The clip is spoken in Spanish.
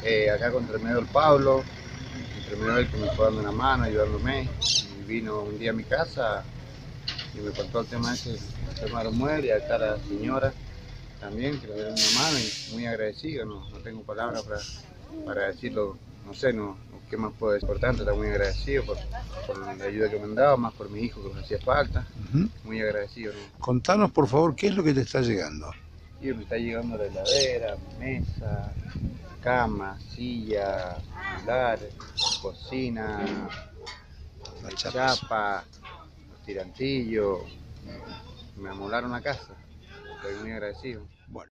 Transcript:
acá con Remedios Pablo, Remedios que me fue dando una mano, ayudándome, y vino un día a mi casa y me contó el tema de los muebles, y acá la señora también, que le dieron una mano, y muy agradecido, no tengo palabras para decirlo, no sé, qué más puedo decir. Por tanto, está muy agradecido por la ayuda que me han dado, más por mi hijo que me hacía falta, muy agradecido, ¿no? Contanos, por favor, qué es lo que te está llegando. Y me está llegando la heladera, mesa, cama, silla, celular, cocina, Las chapa, los tirantillos, me amolaron la casa, estoy muy agradecido. Bueno.